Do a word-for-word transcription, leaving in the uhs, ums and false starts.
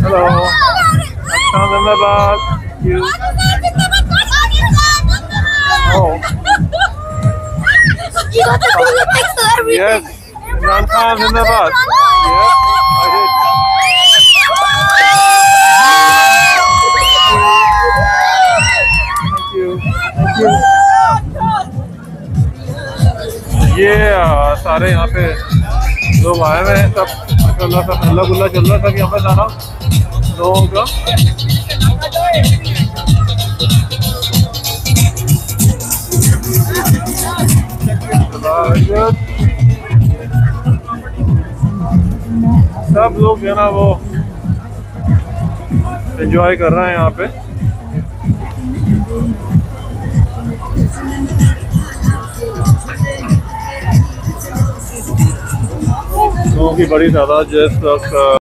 Hello, अच्छा धन्यवाद। Oh. Yes, Imran Khan zindabad. Yes, I did. Thank you. Thank you. ये आ, सारे यहाँ पे लोग आए हुए हैं, सब माशाल्लाह सब हल्ला गुल्ला चल रहा था कि यहाँ पे सारा लोगों का। सब लोग जो है ना वो एंजॉय कर रहे हैं यहाँ पे। लोगों की बड़ी तादाद जो है